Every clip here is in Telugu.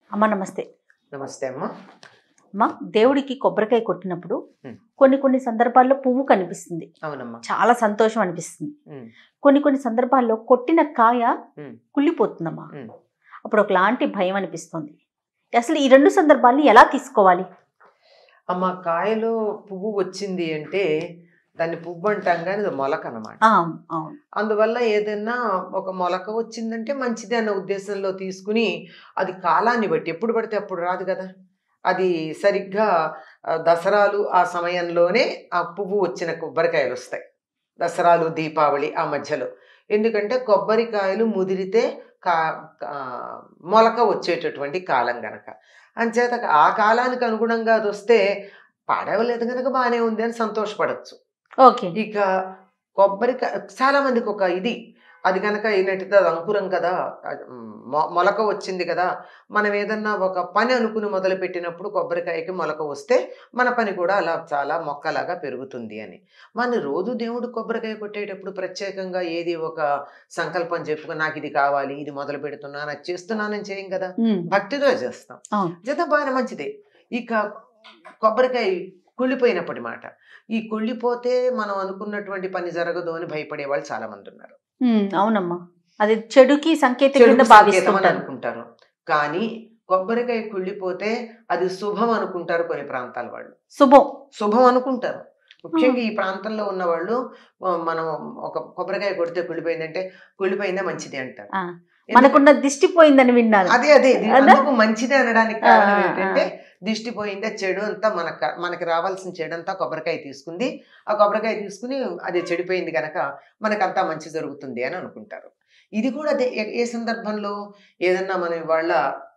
అమ్మ నమస్తే. నమస్తే అమ్మ. అమ్మ, దేవుడికి కొబ్బరికాయ కొట్టినప్పుడు హ్మ్. కొన్ని సందర్భాల్లో పువ్వు కనిపిస్తుంది. అవునమ్మా. చాలా సంతోషం అనిపిస్తుంది. హ్మ్. కొన్ని సందర్భాల్లో కొట్టిన కాయ హ్మ్. కుళ్ళిపోతుందమ్మా. హ్మ్. అప్పుడు ఒకలాంటి భయం అనిపిస్తుంది. అసలు ఈ రెండు సందర్భాల్ని ఎలా తీసుకోవాలి? అమ్మ, కాయలో పువ్వు వచ్చింది అంటే దాన్ని పువ్వు అంటాం కానీ అది మొలక అనమాట. అవును, అవును. అందువల్ల ఏదైనా ఒక మొలక వచ్చిందంటే మంచిది అన్న ఉద్దేశంలో తీసుకుని, అది కాలాన్ని బట్టి ఎప్పుడు పడితే అప్పుడు రాదు కదా. అది సరిగ్గా దసరాలు ఆ సమయంలోనే ఆ పువ్వు వచ్చిన కొబ్బరికాయలు వస్తాయి. దసరాలు దీపావళి ఆ మధ్యలో. ఎందుకంటే కొబ్బరికాయలు ముదిరితే కా మొలక వచ్చేటటువంటి కాలం గనక. అంచేత ఆ కాలానికి అనుగుణంగా అది వస్తే పాడవలేదు కనుక బాగానే ఉంది అని సంతోషపడచ్చు. ఓకే. ఇక కొబ్బరికాయ చాలా మందికి ఒక ఇది, అది కనుక అయినట్టుగా అది అంకురం కదా, మొలక వచ్చింది కదా, మనం ఏదన్నా ఒక పని అనుకుని మొదలు పెట్టినప్పుడు కొబ్బరికాయకి మొలక వస్తే మన పని కూడా అలా చాలా మొక్కలాగా పెరుగుతుంది అని. మన రోజు దేవుడు కొబ్బరికాయ కొట్టేటప్పుడు ప్రత్యేకంగా ఏది ఒక సంకల్పం చెప్పుకొని నాకు ఇది కావాలి, ఇది మొదలు పెడుతున్నాను, అది చేస్తున్నానని చేయం కదా, భక్తితో చేస్తాం. జత బాగా మంచిదే. ఇక కొబ్బరికాయ కుళ్ళిపోయినప్పటి మాట, ఈ కుళ్ళిపోతే మనం అనుకున్నటువంటి పని జరగదు అని భయపడే వాళ్ళు చాలా మంది ఉన్నారు. అవునమ్మా, అది చెడుకి సంకేతం అని అనుకుంటారు. కానీ కొబ్బరికాయ కుళ్ళిపోతే అది శుభం అనుకుంటారు కొన్ని ప్రాంతాల వాళ్ళు. శుభం అనుకుంటారు. ముఖ్యంగా ఈ ప్రాంతంలో ఉన్న వాళ్ళు మనం ఒక కొబ్బరికాయ కొడితే కుళ్ళిపోయిందంటే కుళ్ళిపోయిందా మంచిది అంటారు. మనకున్న దిష్టి పోయిందని విన్నాను. అదే అందుకు మంచిది అనడానికి కారణం ఏంటంటే, దిష్టి పోయిందా, చెడు అంతా మనకి రావాల్సిన చెడు అంతా కొబ్బరికాయ తీసుకుంది. ఆ కొబ్బరికాయ తీసుకుని అది చెడిపోయింది కనుక మనకంతా మంచి జరుగుతుంది అని అనుకుంటారు. ఇది కూడా అదే. ఏ సందర్భంలో ఏదన్నా మనం ఇవాళ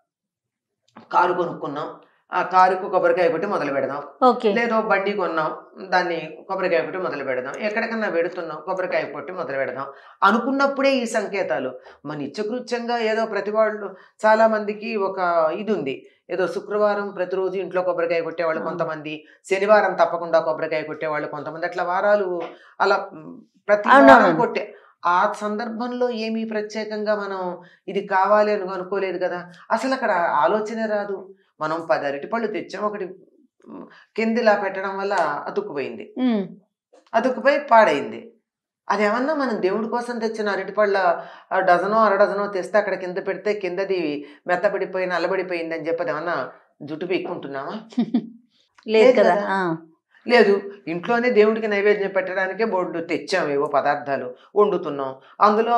కారు కొనుక్కున్నాం, ఆ కారుకు కొబ్బరికాయ కొట్టి మొదలు పెడదాం. లేదో బండి కొన్నాం, దాన్ని కొబ్బరికాయ కొట్టి మొదలు పెడదాం. ఎక్కడికన్నా వెడుతున్నాం, కొబ్బరికాయ కొట్టి మొదలు పెడదాం అనుకున్నప్పుడే ఈ సంకేతాలు. మన నిత్యకృత్యంగా ఏదో ప్రతి వాళ్ళు చాలా మందికి ఒక ఇది ఉంది. ఏదో శుక్రవారం ప్రతిరోజు ఇంట్లో కొబ్బరికాయ కొట్టేవాళ్ళు కొంతమంది, శనివారం తప్పకుండా కొబ్బరికాయ కొట్టేవాళ్ళు కొంతమంది, అట్లా వారాలు అలా ప్రతి వారం కొట్టే ఆ సందర్భంలో ఏమీ ప్రత్యేకంగా మనం ఇది కావాలి అని అనుకోలేదు కదా. అసలు అక్కడ ఆలోచనే రాదు. మనం 10 అరటిపళ్ళు తెచ్చాం, ఒకటి కిందిలా పెట్టడం వల్ల అతుక్కుపోయింది, అతుక్కుపోయి పాడైంది. అదేమన్నా మనం దేవుడి కోసం తెచ్చిన అరటిపళ్ళ డజనో అర డజనో తెస్తే అక్కడ కింద పెడితే కిందది మెత్తబడిపోయి నల్లబడిపోయింది అని చెప్పి అదేమన్నా జుట్టు పీక్కుంటున్నామా? లేదు కదా. లేదు, ఇంట్లోనే దేవుడికి నైవేద్యం పెట్టడానికే బోర్డు తెచ్చాం, ఏవో పదార్థాలు వండుతున్నాం. అందులో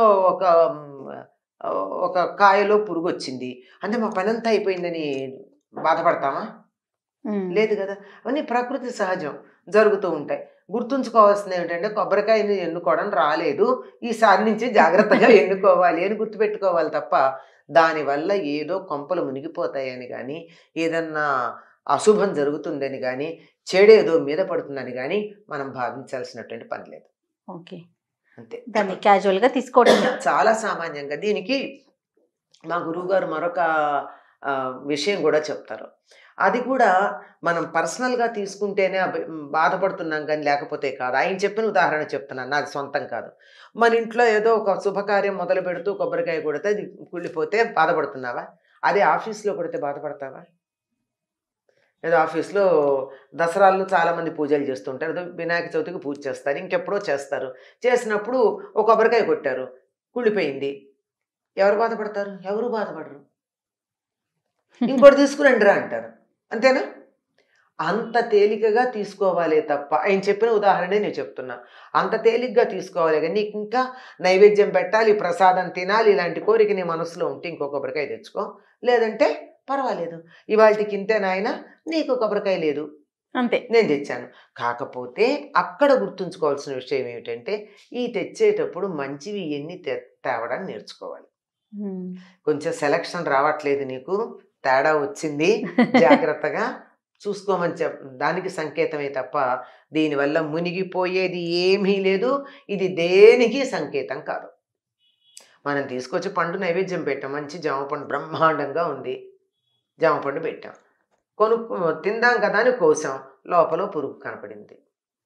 ఒక కాయలో పురుగు వచ్చింది అంటే మా పని అంతా అయిపోయిందని బాధపడతామా? లేదు కదా. అవన్నీ ప్రకృతి సహజం, జరుగుతూ ఉంటాయి. గుర్తుంచుకోవాల్సింది ఏమిటంటే, కొబ్బరికాయని ఎన్నుకోవడం రాలేదు, ఈసారి నుంచి జాగ్రత్తగా ఎన్నుకోవాలి అని గుర్తుపెట్టుకోవాలి తప్ప, దానివల్ల ఏదో కొంపలు మునిగిపోతాయని కానీ, ఏదన్నా అశుభం జరుగుతుందని కానీ, చెడేదో మీద పడుతుందని కానీ మనం భావించాల్సినటువంటి పని లేదు. ఓకే, అంతే. దాన్ని క్యాజువల్గా తీసుకోవడం చాలా సామాన్యంగా. దీనికి మా గురువుగారు మరొక విషయం కూడా చెప్తారు. అది కూడా మనం పర్సనల్గా తీసుకుంటేనే బాధపడుతున్నాం కానీ లేకపోతే కాదు. ఆయన చెప్పిన ఉదాహరణ చెప్తున్నాను, నాది సొంతం కాదు. మన ఇంట్లో ఏదో ఒక శుభకార్యం మొదలు పెడుతూ కొబ్బరికాయ కొడితే అది కుళ్ళిపోతే బాధపడుతున్నావా? అదే ఆఫీస్లో కొడితే బాధపడతావా? ఏదో ఆఫీస్లో దసరాల్లో చాలామంది పూజలు చేస్తుంటారు, ఏదో వినాయక చవితికి పూజ చేస్తారు, ఇంకెప్పుడో చేస్తారు. చేసినప్పుడు ఒక కొబ్బరికాయ కొట్టారు, కుళ్ళిపోయింది. ఎవరు బాధపడతారు? ఎవరు బాధపడరు. ఇంకోటి తీసుకురండిరా అంటారు, అంతేనా? అంత తేలికగా తీసుకోవాలే తప్ప, ఆయన చెప్పిన ఉదాహరణే నేను చెప్తున్నా, అంత తేలిగ్గా తీసుకోవాలి. కానీ నీకు ఇంకా నైవేద్యం పెట్టాలి, ప్రసాదం తినాలి, ఇలాంటి కోరిక నీ మనసులో ఉంటే ఇంకో కొబ్బరికాయ తెచ్చుకో, లేదంటే పర్వాలేదు, ఇవాళకి ఇంతే నాయన, నీకు కొబ్బరికాయ లేదు, అంతే, నేను తెచ్చాను. కాకపోతే అక్కడ గుర్తుంచుకోవాల్సిన విషయం ఏమిటంటే, ఈ తెచ్చేటప్పుడు మంచివి ఎన్ని తేవడం నేర్చుకోవాలి. కొంచెం సెలక్షన్ రావట్లేదు, నీకు తేడా వచ్చింది, జాగ్రత్తగా చూసుకోమని దానికి సంకేతమే తప్ప దీనివల్ల మునిగిపోయేది ఏమీ లేదు. ఇది దేనికి సంకేతం కాదు. మనం తీసుకొచ్చి పండు నైవేద్యం పెట్టాం, మంచి జామపండు బ్రహ్మాండంగా ఉంది, జామపండు పెట్టాం, తిందాం కదా అని కోసాం, లోపల పురుగు కనపడింది.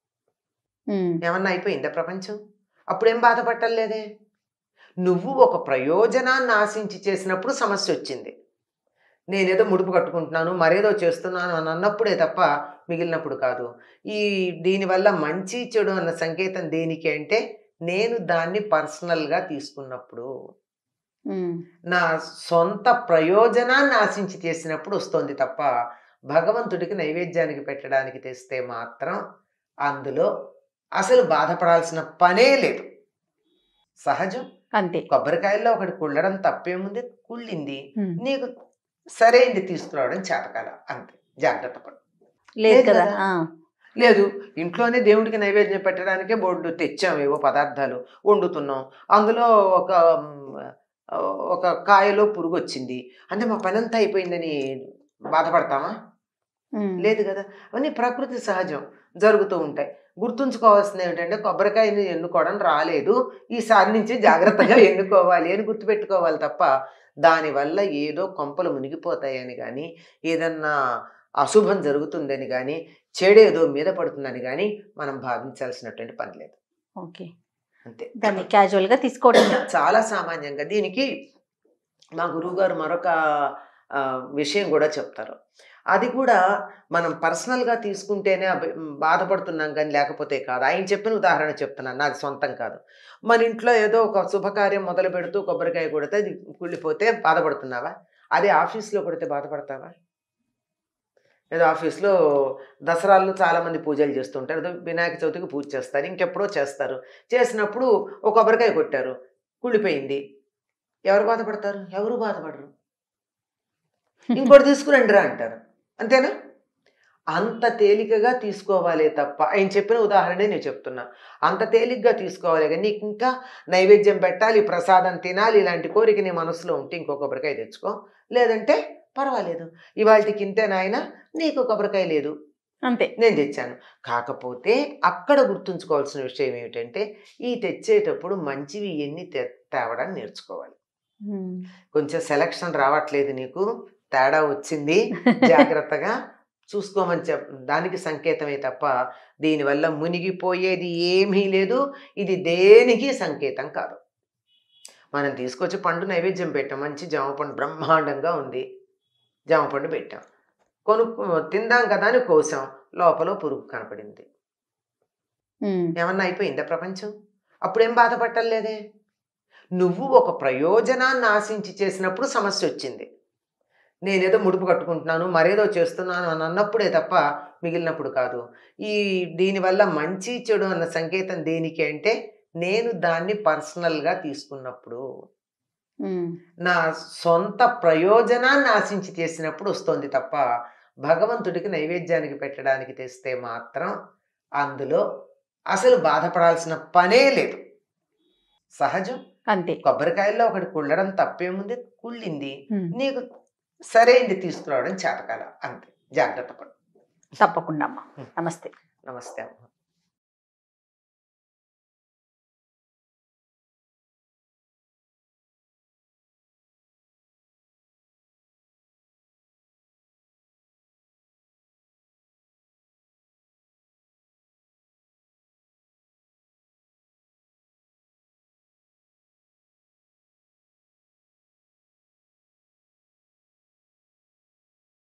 ఏమన్నా అయిపోయిందా ప్రపంచం? అప్పుడేం బాధపట్టలేదే. నువ్వు ఒక ప్రయోజనాన్ని ఆశించి చేసినప్పుడు సమస్య వచ్చింది. నేనేదో ముడుపు కట్టుకుంటున్నాను, మరేదో చేస్తున్నాను అని అన్నప్పుడే తప్ప మిగిలినప్పుడు కాదు. ఈ దీనివల్ల మంచి, చెడు అన్న సంకేతం దేనికి అంటే, నేను దాన్ని పర్సనల్‌గా తీసుకున్నప్పుడు. ఉమ్, నా సొంత ప్రయోజనాన్ని ఆశించి చేసినప్పుడు వస్తోంది తప్ప, భగవంతుడికి నైవేద్యానికి పెట్టడానికి తెస్తే మాత్రం అందులో అసలు బాధపడాల్సిన పనే లేదు. సహజం. అంతే. కొబ్బరికాయల్లో ఒకటి కుళ్ళడం తప్పేముంది? కుళ్ళింది. ఉమ్, నీకు సరైంది తీసుకురావడం చేతకాల అంతే. జాగ్రత్త పడు. లేదు లేదు కదా. కదా! లేదు. ఇంట్లోనే దేవుడికి నైవేద్యం పెట్టడానికే బోలెడు తెచ్చాం ఏవో పదార్థాలు. వండుతున్నాం. అందులో ఒక ఒక కాయలో పురుగొచ్చింది. అంటే మా పనంతా అయిపోయిందని బాధపడతామా? లేదు గదా! అవన్నీ ప్రకృతి సహజం. జరుగుతూ ఉంటాయి. గుర్తుంచుకోవాల్సిందేమిటంటే కొబ్బరికాయని ఎన్నుకోవడం రాలేదు. ఈసారి నుంచి జాగ్రత్తగా ఎన్నుకోవాలి అని గుర్తుపెట్టుకోవాలి తప్ప, దానివల్ల ఏదో కొంపలు మునిగిపోతాయని గానీ, ఏదన్నా అశుభం జరుగుతుందని గానీ, చెడేదో మీద పడుతుందని గానీ మనం భావించాల్సినటువంటి పని లేదు. ఓకే. అంతే. దాన్ని క్యాజువల్ గా తీసుకోవడం. చాలా సామాన్యంగా దీనికి మా గురువుగారు మరొక విషయం గూడా చెప్తారు. అది కూడా మనం పర్సనల్‌గా తీసుకుంటేనే బాధపడుతున్నాం గానీ లేకపోతే కాదు. ఆయన చెప్పిన ఉదాహరణ చెప్తున్నాను. నాది సొంతం కాదు. మన ఇంట్లో ఏదో ఒక శుభకార్యం మొదలుపెడుతూ కొబ్బరికాయ కొడితే అది కుళ్ళిపోతే బాధపడుతున్నావా? అదే ఆఫీస్‌లో కొడితే బాధపడతావా? ఏదో ఆఫీస్‌లో దసరాల్లో చాలామంది పూజలు చేస్తుంటారు. ఏదో వినాయక చవితికి పూజ చేస్తారు. ఇంకెప్పుడో చేస్తారు. చేసినప్పుడు ఒక కొబ్బరికాయ కొట్టారు. కుళ్ళిపోయింది. ఎవరు బాధపడతారు? ఎవరు బాధపడరు. ఇంకోటి తీసుకురండిరా అంటారు. అంతేనా? అంత తేలికగా తీసుకోవాలే తప్ప ఆయన చెప్పిన ఉదాహరణే నేను చెప్తున్నా. అంత తేలిగ్గా తీసుకోవాలి గానీ నీకింకా నైవేద్యం పెట్టాలి, ప్రసాదం తినాలి ఇలాంటి కోరిక నీ మనసులో ఉంటే ఇంకో కొబ్బరికాయ తెచ్చుకో. లేదంటే పర్వాలేదు. ఇవాల్టికి ఇంతే నాయనా నీకు కొబ్బరికాయ లేదు. అంతే. నేను తెచ్చాను. కాకపోతే అక్కడ గుర్తుంచుకోవాల్సిన విషయం ఏమిటంటే ఈ తెచ్చేటప్పుడు మంచివి ఎన్ని తేవడం నేర్చుకోవాలి. కొంచెం సెలక్షన్ రావట్లేదు నీకు. తేడా వచ్చింది. జాగ్రత్తగా చూసుకోమని దానికి సంకేతమే తప్ప దీనివల్ల మునిగిపోయేది ఏమీ లేదు. ఇది దేనికి సంకేతం కాదు. మనం తీసుకొచ్చి పండు నైవేద్యం పెట్టాం. మంచి జామ పండు బ్రహ్మాండంగా ఉంది. జామ పండు పెట్టాం. తిందాం కదా అని కోసాం. లోపల పురుగు కనపడింది. ఏమన్నా అయిపోయిందా ప్రపంచం? అప్పుడేం బాధపట్టలేదే. నువ్వు ఒక ప్రయోజనాన్ని ఆశించి చేసినప్పుడు సమస్య వచ్చింది. నేనేదో ముడుపు కట్టుకుంటున్నాను, మరేదో చేస్తున్నాను అని అన్నప్పుడే తప్ప మిగిలినప్పుడు కాదు. దీనివల్ల మంచి, చెడు అన్న సంకేతం దేనికి అంటే, నేను దాన్ని పర్సనల్‌గా తీసుకున్నప్పుడు. నా సొంత ప్రయోజనాన్ని ఆశించి చేసినప్పుడు వస్తోంది తప్ప, భగవంతుడికి నైవేద్యానికి పెట్టడానికి తెస్తే మాత్రం అందులో అసలు బాధపడాల్సిన పనే లేదు. సహజం. అంతే. కొబ్బరికాయల్లో ఒకటి కుళ్ళడం తప్పేముంది? కుళ్ళింది. నీకు సరైంది తీసుకురావడం చేతకాల అంతే. జాగ్రత్త పడు. తప్పకుండా అమ్మా. నమస్తే. నమస్తే అమ్మ.